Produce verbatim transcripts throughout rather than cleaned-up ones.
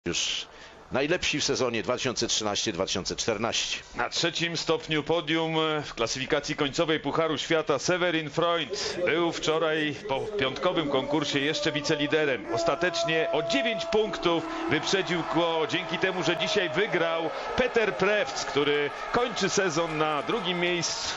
Już najlepsi w sezonie dwa tysiące trzynaście dwa tysiące czternaście. Na trzecim stopniu podium w klasyfikacji końcowej Pucharu Świata Severin Freund był wczoraj po piątkowym konkursie jeszcze wiceliderem. Ostatecznie o dziewięć punktów wyprzedził go dzięki temu, że dzisiaj wygrał Peter Prewc, który kończy sezon na drugim miejscu.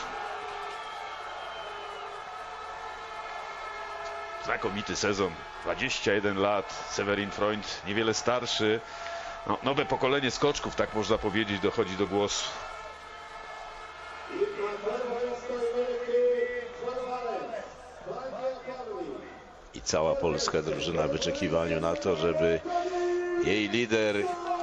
Znakomity sezon, dwadzieścia jeden lat, Severin Freund niewiele starszy. No, nowe pokolenie skoczków, tak można powiedzieć, dochodzi do głosu. I cała polska drużyna w wyczekiwaniu na to, żeby jej lider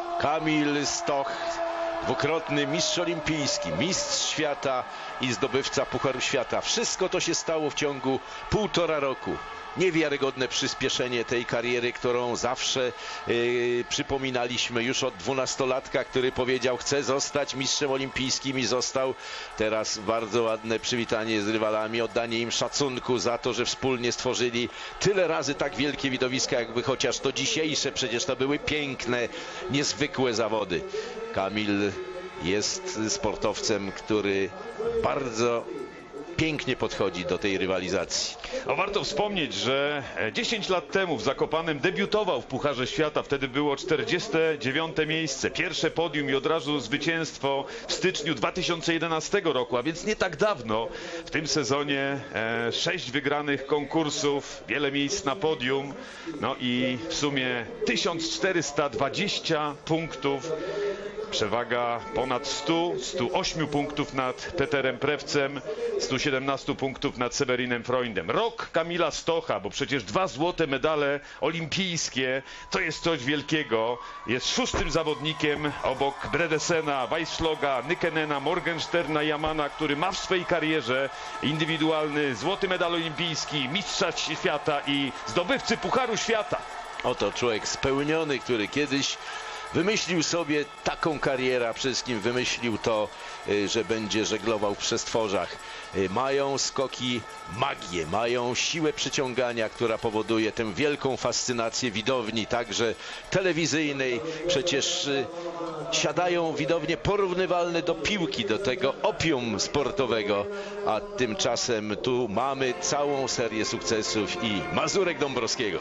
Kamil Stoch, dwukrotny mistrz olimpijski, mistrz świata i zdobywca Pucharu Świata. Wszystko to się stało w ciągu półtora roku. Niewiarygodne przyspieszenie tej kariery, którą zawsze yy, przypominaliśmy już od dwunastolatka, który powiedział, chce zostać mistrzem olimpijskim i został. Teraz bardzo ładne przywitanie z rywalami, oddanie im szacunku za to, że wspólnie stworzyli tyle razy tak wielkie widowiska, jakby chociaż to dzisiejsze. Przecież to były piękne, niezwykłe zawody. Kamil jest sportowcem, który bardzo pięknie podchodzi do tej rywalizacji. A warto wspomnieć, że dziesięć lat temu w Zakopanem debiutował w Pucharze Świata. Wtedy było czterdzieste dziewiąte miejsce. Pierwsze podium i od razu zwycięstwo w styczniu dwa tysiące jedenastego roku, a więc nie tak dawno. W tym sezonie e, sześć wygranych konkursów, wiele miejsc na podium. No i w sumie tysiąc czterysta dwadzieścia punktów. Przewaga ponad stu, stu ośmiu punktów nad Peterem Prewcem, stu siedemnastu punktów nad Severinem Freundem. Rok Kamila Stocha, bo przecież dwa złote medale olimpijskie to jest coś wielkiego. Jest szóstym zawodnikiem obok Bredesena, Weisschloga, Nykenena, Morgensterna, Jamana, który ma w swojej karierze indywidualny złoty medal olimpijski, mistrza świata i zdobywcy Pucharu Świata. Oto człowiek spełniony, który kiedyś wymyślił sobie taką karierę, a przede wszystkim wymyślił to, że będzie żeglował w przestworzach. Mają skoki magię, mają siłę przyciągania, która powoduje tę wielką fascynację widowni, także telewizyjnej. Przecież siadają widownie porównywalne do piłki, do tego opium sportowego, a tymczasem tu mamy całą serię sukcesów i Mazurek Dąbrowskiego.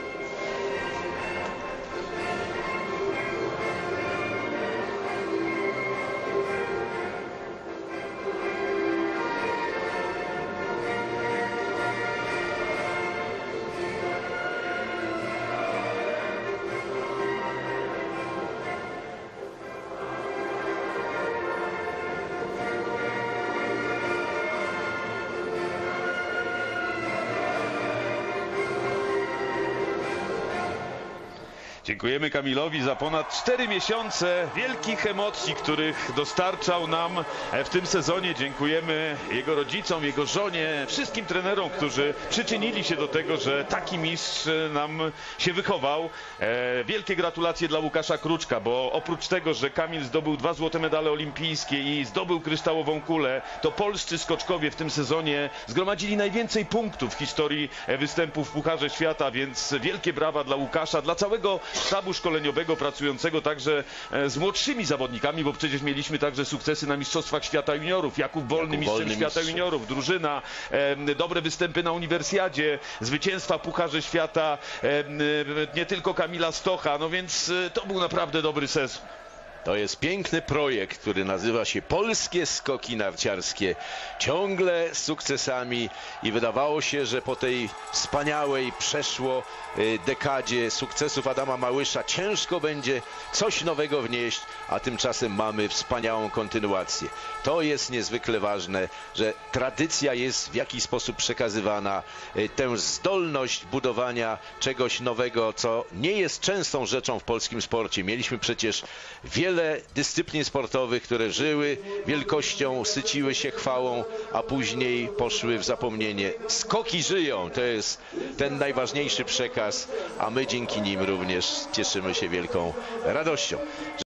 Dziękujemy Kamilowi za ponad cztery miesiące wielkich emocji, których dostarczał nam w tym sezonie. Dziękujemy jego rodzicom, jego żonie, wszystkim trenerom, którzy przyczynili się do tego, że taki mistrz nam się wychował. Wielkie gratulacje dla Łukasza Kruczka, bo oprócz tego, że Kamil zdobył dwa złote medale olimpijskie i zdobył kryształową kulę, to polscy skoczkowie w tym sezonie zgromadzili najwięcej punktów w historii występów w Pucharze Świata, więc wielkie brawa dla Łukasza, dla całego sztabu szkoleniowego pracującego także z młodszymi zawodnikami, bo przecież mieliśmy także sukcesy na Mistrzostwach Świata Juniorów. Jakub Wolny, mistrzem świata juniorów, drużyna, e, dobre występy na Uniwersjadzie, zwycięstwa w Pucharze Świata, e, nie tylko Kamila Stocha, no więc e, to był naprawdę dobry sezon. To jest piękny projekt, który nazywa się Polskie Skoki Narciarskie. Ciągle z sukcesami i wydawało się, że po tej wspaniałej przeszło dekadzie sukcesów Adama Małysza ciężko będzie coś nowego wnieść, a tymczasem mamy wspaniałą kontynuację. To jest niezwykle ważne, że tradycja jest w jakiś sposób przekazywana, tę zdolność budowania czegoś nowego, co nie jest częstą rzeczą w polskim sporcie. Mieliśmy przecież wiele Wiele dyscyplin sportowych, które żyły wielkością, syciły się chwałą, a później poszły w zapomnienie. Skoki żyją, to jest ten najważniejszy przekaz, a my dzięki nim również cieszymy się wielką radością.